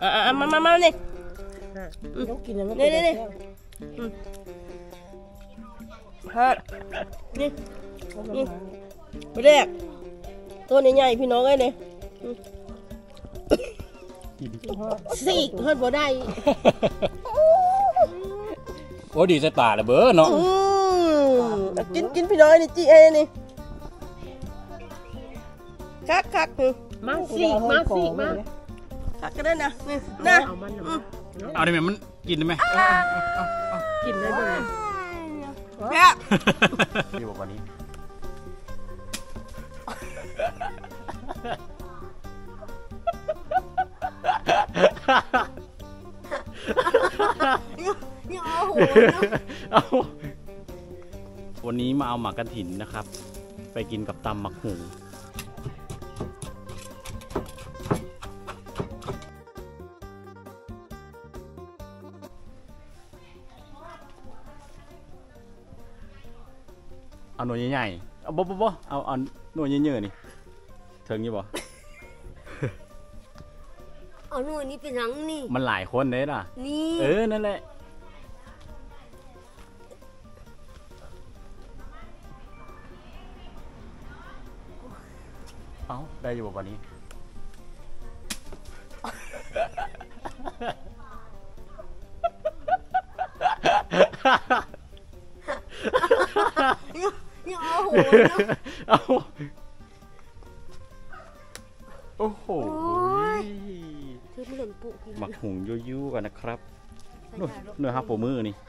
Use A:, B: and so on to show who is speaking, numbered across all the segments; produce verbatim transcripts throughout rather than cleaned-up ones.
A: อ่ะมามามาเนี่ย
B: ต้องกินอะไร
A: นี่นี่นี่ฮะนี่นี่เรียกตัวใหญ่ๆพี่น้องไอ้เนี่ยสี่เฮิร์ตบ่ได้
C: โอ้ดีใส่ปากเลยเบ้อเนาะ
A: กินกินพี่น้อยนี่จีเอนี่คักคัก
B: มาสิมาสิมา
A: คักก็ได้นะนี่นะ
C: เอาได้ไหมมันกินได้ไหม
B: กินได้ด้วย
A: แซ่บ
C: ดีกว่านี้เอาวันนี้มาเอาหมากกระถินนะครับไปกินกับตำหมักหูเอาหน่วยใหญ่ๆเอาบ่บ่บ่เอาเอาหน่วยเยอะๆนี่เถิงยี่บ่
B: เอาหน่วยนี้เป็นหนังนี่
C: มันหลายคนเลยล่ะ
B: นี่
C: เออนั่นแหละเอาได้อยู่บ่วันนี้
B: เอาโห
C: เอาโอ้โหหมักหุงยุ่ๆกันนะครับเนื้อฮับโปมือนี่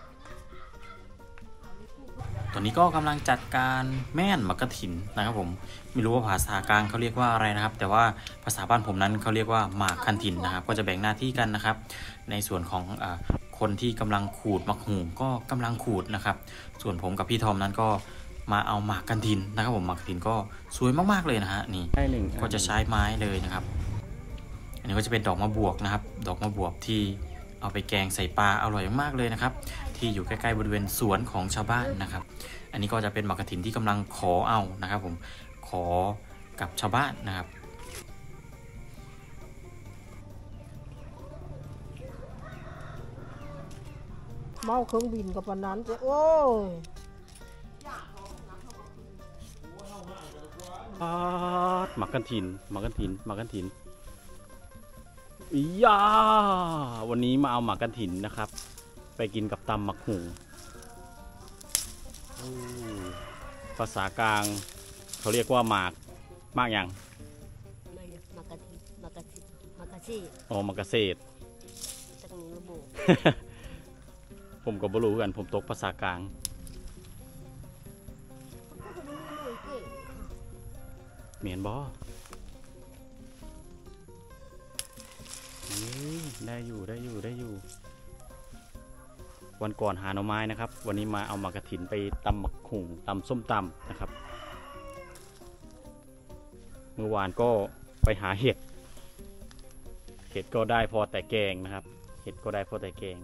C: ตอนนี้ก็กำลังจัดการแม่นหมักกระถินนะครับผมไม่รู้ว่าภาษากลางเขาเรียกว่าอะไรนะครับแต่ว่าภาษาบ้านผมนั้นเขาเรียกว่าหมากคันถินนะครับก็จะแบ่งหน้าที่กันนะครับในส่วนของอ่าคนที่กำลังขูดหมักหุงก็กำลังขูดนะครับส่วนผมกับพี่ทอมนั้นก็มาเอาหมากกันถินนะครับผมหมากกันถินก็สวยมากๆเลยนะฮะนี่ก็จะใช้ไม้เลยนะครับอันนี้ก็จะเป็นดอกมะบวบนะครับดอกมะบวบที่เอาไปแกงใส่ปลาอร่อยมากเลยนะครับที่อยู่ใกล้ๆบริเวณสวนของชาวบ้านนะครับอันนี้ก็จะเป็นหมากกันถินที่กำลังขอเอานะครับผมขอกับชาวบ้านนะครับ
B: เมาเครื่องบินกับปนนั้นจะโอ้ย
C: หมักกันถินหมักกันถินหมักกันถินอียาวันนี้มาเอาหมักกันถินนะครับไปกินกับตำหมักหูภาษากลางเขาเรียกว่าหมากมากอย่าง
B: หมากกะทิหมากกะทิหมากกะทิ
C: อ๋อหมากกะเศษ
B: จากนี้ระบุ
C: ผมก็บ่รู้กันผมตกภาษากลางเมียนบอได้อยู่ได้อยู่ได้อยู่วันก่อนหาหน่อไม้นะครับวันนี้มาเอาหมากกระถินไปตำหมักหุ่งตำส้มตำนะครับเมื่อวานก็ไปหาเห็ดเห็ดก็ได้พอแต่แกงนะครับเห็ดก็ได้พอแต่แกง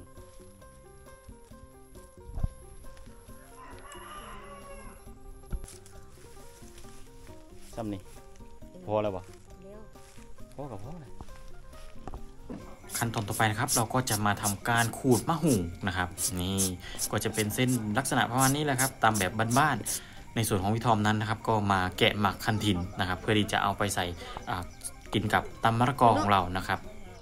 C: ซ้ำนี่พอแล้ววะพอกับพอเลยขั้นตอนต่อไปนะครับเราก็จะมาทำการขูดมะหุ่งนะครับนี่ก็จะเป็นเส้นลักษณะประมาณนี้แหละครับตามแบบบ้านๆในส่วนของพี่ทอมนั้นนะครับก็มาแกะหมักคันถินนะครับเพื่อที่จะเอาไปใส่กินกับตำมะละกอของเรานะครับ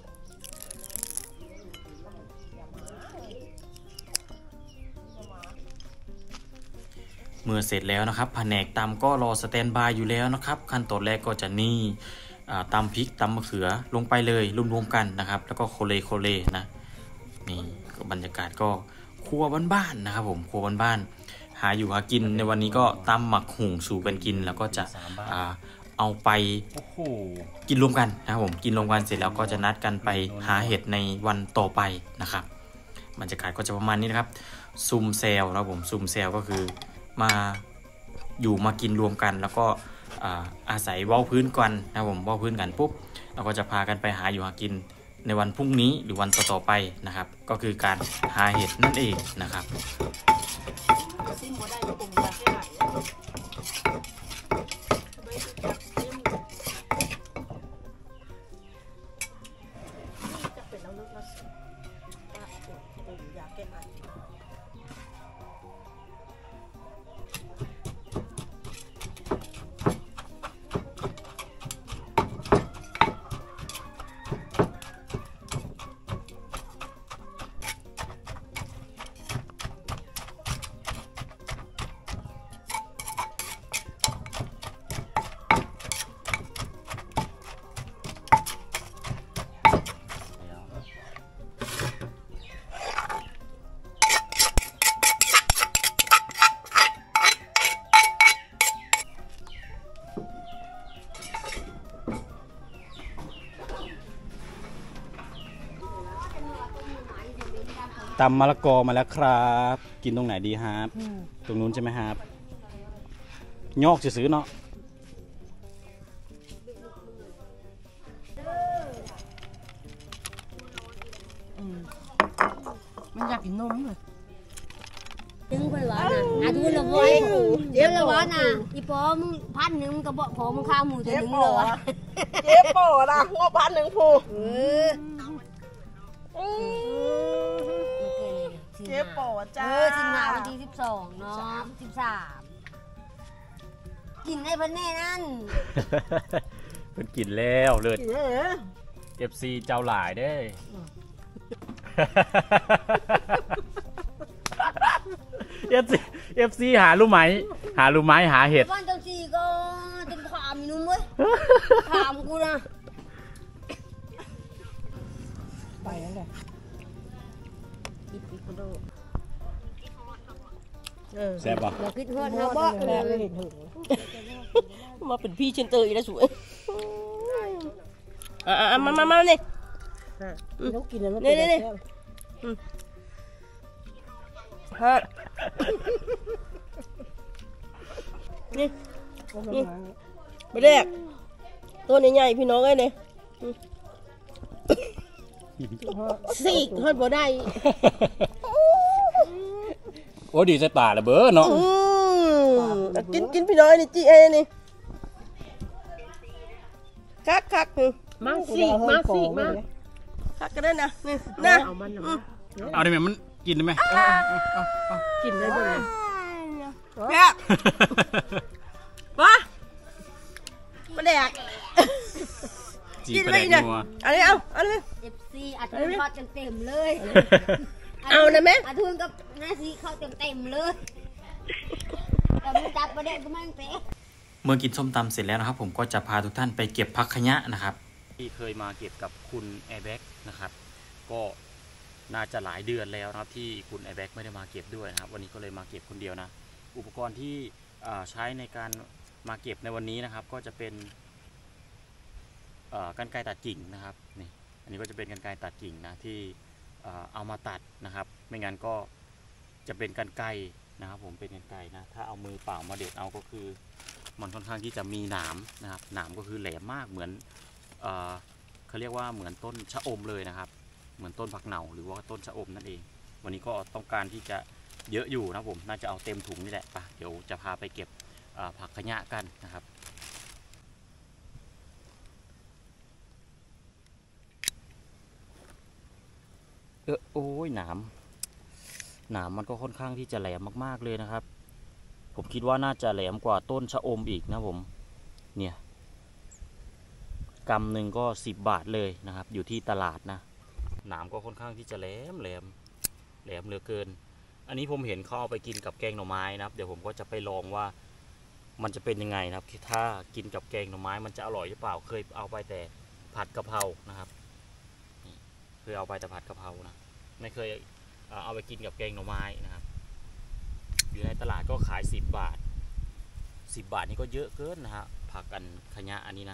C: เมื่อเสร็จแล้วนะครับแผนกตำก็รอสแตนบายอยู่แล้วนะครับขั้นตอนแรกก็จะนี่ตำพริกตำมะเขือลงไปเลยรวมๆกันนะครับแล้วก็โคเลโคเลนะนี่บรรยากาศก็ครัวบ้านๆนะครับผมครัวบ้านๆหาอยู่หากินในวันนี้ก็ตำหมักหุ่งสู่กันกินแล้วก็จะเอาไปกินรวมกันนะครับผมกินรวมกันเสร็จแล้วก็จะนัดกันไปหาเห็ดในวันต่อไปนะครับบรรยากาศก็จะประมาณนี้นะครับซุ่มแซวนะครับผมซุ่มแซวก็คือมาอยู่มากินรวมกันแล้วก็อาศัยเว้าพื้นกันนะผมเว้าพื้นกันปุ๊บเราก็จะพากันไปหาอยู่หากินในวันพรุ่งนี้หรือวันต่อๆไปนะครับก็คือการหาเห็ดนั่นเองนะครับ
D: ตำมะละกอมาแล้วครับ กินตรงไหนดีครับตรงนู้นใช่ไหมครับยอกจะซื้อเนาะ
A: มันอยากกินนมเลย
B: ดึงไปวะนะอาทุนละวอยเดี๋ยวละวะนะอีปอมึงพันหนึ่งมึงก็บอกพอมึงข้าวหมูตัวหนึ่งเลยวะ
A: เจ๊โป้ละงบพันหนึ่งผู้
B: เออ
A: เจ๊โป้
B: เอ
A: จ้า
B: อสิบห้าวันที่สิบสองเนาะสิบสามกินได้พันแน่นั่น
D: เพิ่นกินแล้วเลิศ
A: กินเลยเหรอ
D: เอฟซีเจ้าหลายเด้เอฟซีเอฟซีหาลูกไม้หาลูกไม้หาเห็ด
B: บ้านเจ้าซีก็จะถามอีนุ่มเว้ยถามกูนะ
A: ไปแล้วแหละ
B: อีปีกระโดด
D: แซ่บป่ะ
B: เราคิดฮอด
A: เขา
B: เขา
A: บ
B: บ่
A: อกแล้วเลยถึงมาเป็นพี่เชนเตอร์อีกแล้วสวยอ่ะมามามาเนี่ยต้องกินแล้วมันเนี่ยเนี่ยฮะนี่นี่ไปแรกตัวใหญ่ๆพี่น้องไอ้เนี่ยสี่ทอดบ่ได้
D: โอ้ดีใส่ตาละเบ้อเนาะ
A: กินกินพี่น้อยนี่จีเอนี่คักคักมาสิมาสิมาคักกันได้นะนี่นะเอามัน
D: เอาได้ไหมมันกินได้ไหม
A: กินได้ด้วยแซ่บวะมาแดก
D: จีไปแดกนัว
A: อันนี้เอาอันนี้
B: เอฟซีอาทุนทอดเต็มๆเลย
A: เอานะแม่
B: อาทุนกับหน้าซีเข้าเต็มๆเลยแต่มึงจับประเด็นก็ไม่เป๊ะ
C: เมื่อกินส้มตำเสร็จแล้วนะครับผมก็จะพาทุกท่านไปเก็บผักขยะนะครับ
D: ที่เคยมาเก็บกับคุณแอร์แบ็กนะครับก็น่าจะหลายเดือนแล้วนะครับที่คุณแอร์แบ็กไม่ได้มาเก็บด้วยนะครับวันนี้ก็เลยมาเก็บคนเดียวนะอุปกรณ์ที่ใช้ในการมาเก็บในวันนี้นะครับก็จะเป็นกรรไกรตัดกิ่งนะครับนี่อันนี้ก็จะเป็นกรรไกรตัดกิ่งนะที่เอามาตัดนะครับไม่งั้นก็จะเป็นกรรไกรนะครับผมเป็นกรรไกรนะถ้าเอามือเปล่ามาเด็ดเอาก็คือมันค่อนข้างที่จะมีหนามนะครับหนามก็คือแหลมมากเหมือนเอ่อเขาเรียกว่าเหมือนต้นชะอมเลยนะครับเหมือนต้นผักเหน่าหรือว่าต้นชะอมนั่นเองวันนี้ก็ต้องการที่จะเยอะอยู่นะผมน่าจะเอาเต็มถุงนี่แหละปะเดี๋ยวจะพาไปเก็บผักขยะกันนะครับเออโอ้ยหนามหนามมันก็ค่อนข้างที่จะแหลมมากๆเลยนะครับผมคิดว่าน่าจะแหลมกว่าต้นชะอมอีกนะผมเนี่ยกำหนึ่งก็สิบบาทเลยนะครับอยู่ที่ตลาดนะหนามก็ค่อนข้างที่จะแหลมแหลมแหลมเหลือเกินอันนี้ผมเห็นเขาเอาไปกินกับแกงหน่อไม้นะครับเดี๋ยวผมก็จะไปลองว่ามันจะเป็นยังไงนะครับถ้ากินกับแกงหน่อไม้มันจะอร่อยหรือเปล่าเคยเอาไปแต่ผัดกะเพรานะครับเคยเอาไปแต่ผัดกะเพรานะไม่เคยเอาไปกินกับแกงหน่อไม้นะครับอยู่ในตลาดก็ขายสิบบาทสิบบาทนี่ก็เยอะเกินนะฮะผักกันขยะอันนี้นะ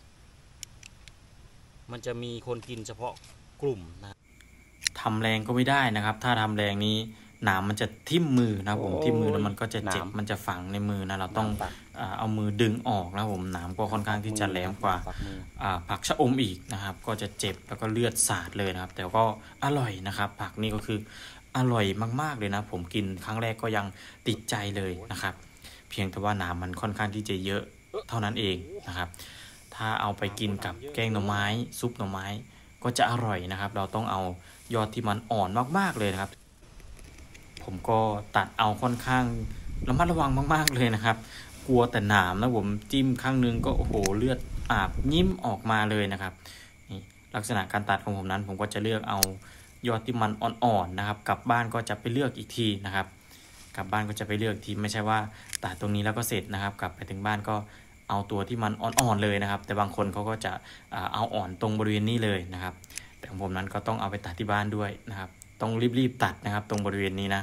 D: มันจะมีคนกินเฉพาะกลุ่มนะ
C: ทำแรงก็ไม่ได้นะครับถ้าทำแรงนี้หนามมันจะทิ่มมือนะผมทิ่มมือแล้วมันก็จะเจ็บมันจะฝังในมือนะเราต้องเอามือดึงออกนะผมหนามก็ค่อนข้างที่จะแหลมกว่าผักชะอมอีกนะครับก็จะเจ็บแล้วก็เลือดสาดเลยนะครับแต่ก็อร่อยนะครับผักนี่ก็คืออร่อยมากๆเลยนะผมกินครั้งแรกก็ยังติดใจเลยนะครับเพียงแต่ว่าหนามมันค่อนข้างที่จะเยอะเท่านั้นเองนะครับถ้าเอาไปกินกับแกงหน่อไม้ซุปหน่อไม้ก็จะอร่อยนะครับเราต้องเอายอดที่มันอ่อนมากๆเลยนะครับผมก็ตัดเอาค่อนข้างระมัดระวังมากๆเลยนะครับกลัวแต่หนามนะผมจิ้มข้างนึงก็โอ้โหเลือดอาบยิ้มออกมาเลยนะครับนี่ลักษณะการตัดของผมนั้นผมก็จะเลือกเอายอดที่มันอ่อนๆนะครับกลับบ้านก็จะไปเลือกอีกทีนะครับกลับบ้านก็จะไปเลือกทีไม่ใช่ว่าตัดตรงนี้แล้วก็เสร็จนะครับกลับไปถึงบ้านก็เอาตัวที่มันอ่อนๆเลยนะครับแต่บางคนเขาก็จะเอาอ่อนตรงบริเวณนี้เลยนะครับแต่ของผมนั้นก็ต้องเอาไปตัดที่บ้านด้วยนะครับต้องรีบๆตัดนะครับตรงบริเวณนี้นะ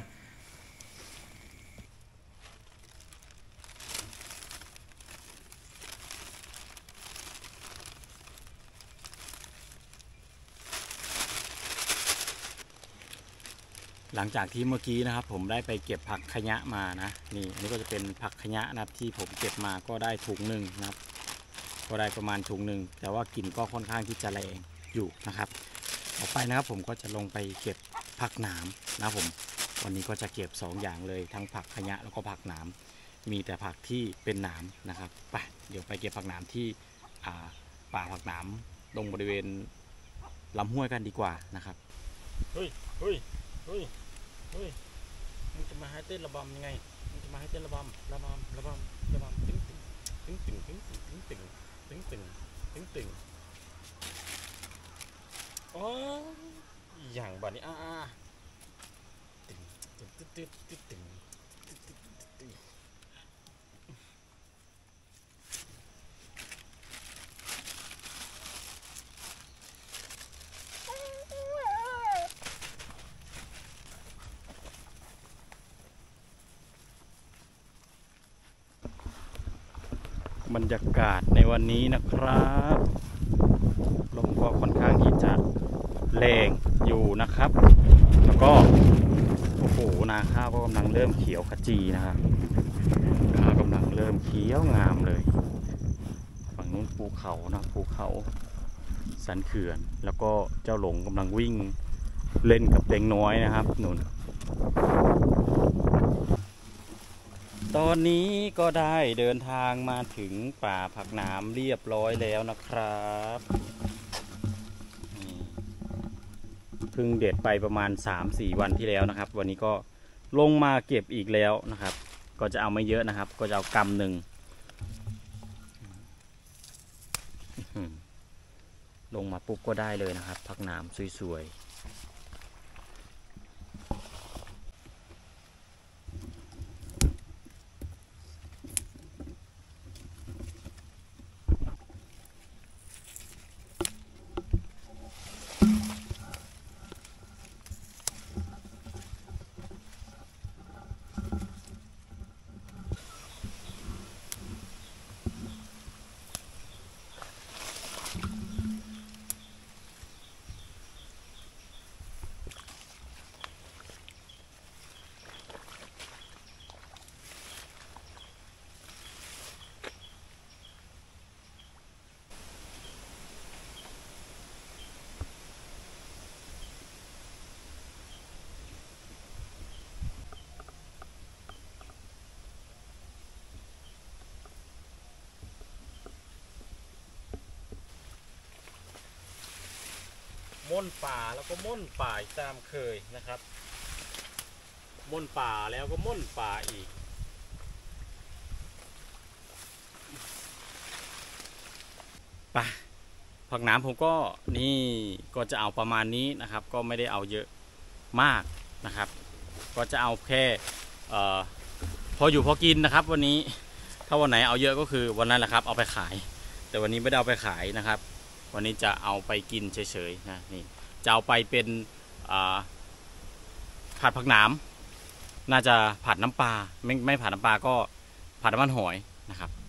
D: หลังจากที่เมื่อกี้นะครับผมได้ไปเก็บผักขยะมานะนี่อันนี้ก็จะเป็นผักขยะนะครับที่ผมเก็บมาก็ได้ถุงหนึ่งนะครับก็ได้ประมาณถุงหนึ่งแต่ว่ากลิ่นก็ค่อนข้างที่จะแรงอยู่นะครับต่อไปนะครับผมก็จะลงไปเก็บผักหนามนะผมวันนี้ก็จะเก็บสองอย่างเลยทั้งผักขยะแล้วก็ผักหนามมีแต่ผักที่เป็นหนามนะครับไปเดี๋ยวไปเก็บผักหนามที่ป่าผักหนามตรงบริเวณลำห้วยกันดีกว่านะครับเฮ้ยเฮ้ยเฮ้ยเฮ้ยมึงจะมาให้เต้นระบำยังไงมึงจะมาให้เต้นระบำระบำระบำระบำตึ้งตึ้งตึ้งตึ้งตึ้งตึ้งตึ้งตึ้งตึ้งตึ้งตึ้งอ๋ออย่างแบบนี้อ่าตึ้งตึ้งตึ้งตึ้งตึ้งตึ้งบรรยากาศในวันนี้นะครับลมก็ค่อนข้างที่จะแรงอยู่นะครับแล้วก็โอ้โหนาข้าวก็กำลังเริ่มเขียวขจีนะครับข้าวกำลังเริ่มเขียวงามเลยฝั่งนู้นภูเขานะภูเขาสันเขื่อนแล้วก็เจ้าหลงกำลังวิ่งเล่นกับเด็กน้อยนะครับหนุนตอนนี้ก็ได้เดินทางมาถึงป่าผักหนามเรียบร้อยแล้วนะครับเพิ่งเด็ดไปประมาณ สามสี่ วันที่แล้วนะครับวันนี้ก็ลงมาเก็บอีกแล้วนะครับก็จะเอาไม่เยอะนะครับก็จะเอากำหนึ่งลงมาปุ๊บก็ได้เลยนะครับผักหนามสวยๆม่นป่าแล้วก็ม่นป่าตามเคยนะครับม่นป่าแล้วก็ม่นป่าอีกป่ะผักหนามผมก็นี่ก็จะเอาประมาณนี้นะครับก็ไม่ได้เอาเยอะมากนะครับก็จะเอาแค่เอ่อพออยู่พอกินนะครับวันนี้ถ้าวันไหนเอาเยอะก็คือวันนั้นแหละครับเอาไปขายแต่วันนี้ไม่ได้เอาไปขายนะครับวันนี้จะเอาไปกินเฉยๆนะนี่จะเอาไปเป็นผัดผักหนามน่าจะผัดน้ำปลาไม่ไม่ผัดน้ำปลาก็ผัดน้ำมันหอยนะครับ